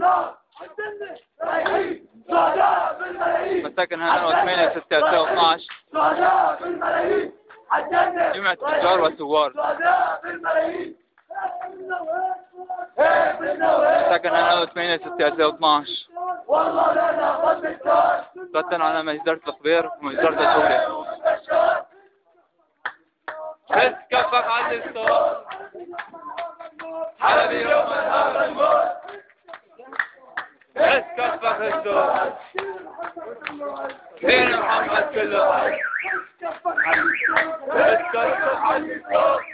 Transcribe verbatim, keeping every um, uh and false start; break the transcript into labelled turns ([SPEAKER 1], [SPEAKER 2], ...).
[SPEAKER 1] مساكن هنا وثمانية ستة ألفين واثناشر. جمعة التجار والثوار. مساكن هنا وثمانية ستة ألفين واثناشر. قتل على مجزرة الخبير ومجزرة الدولة. بس كفك على الصوت حلبي يوم النهار الموت. بس كفك الصوت دين محمد كله. بس كفك على الصوت